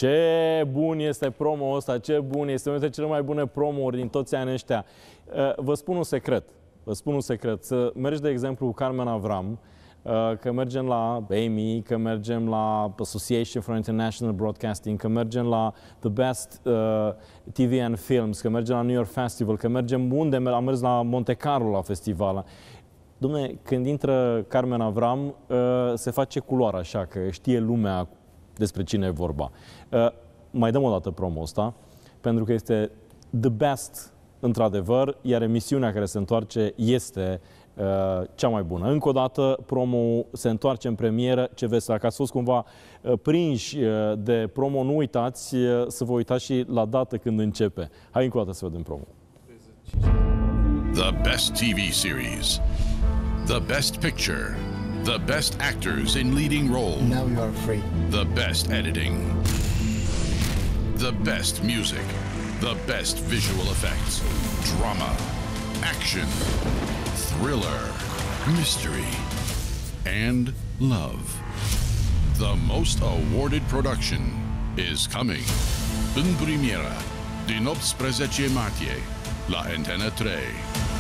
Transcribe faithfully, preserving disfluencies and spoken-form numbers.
ce bun este promo ăsta, ce bun este, unul dintre cele mai bune promo-uri din toți anii ăștia. Vă spun un secret, vă spun un secret, să mergi de exemplu cu Carmen Avram, că mergem la A M I, că mergem la Association for International Broadcasting, că mergem la The Best uh, T V and Films, că mergem la New York Festival, că mergem unde am mers la Monte Carlo la festival. Dom'le, când intră Carmen Avram, uh, se face culoare așa, că știe lumea despre cine e vorba. Uh, mai dăm o dată promo ăsta, pentru că este the best, într-adevăr, iar emisiunea care se întoarce este uh, cea mai bună. Încă o dată, promo se întoarce în premieră. Ce vezi, dacă ați fost cumva uh, prinși uh, de promo, nu uitați uh, să vă uitați și la dată când începe. Hai încă o dată să vedem promo. The best T V series, the best picture, the best actors in leading roles. Now you are free. The best editing, the best music, the best visual effects, drama, action, thriller, mystery, and love. The most awarded production is coming. În premieră, din optsprezece martie, la Antena trei.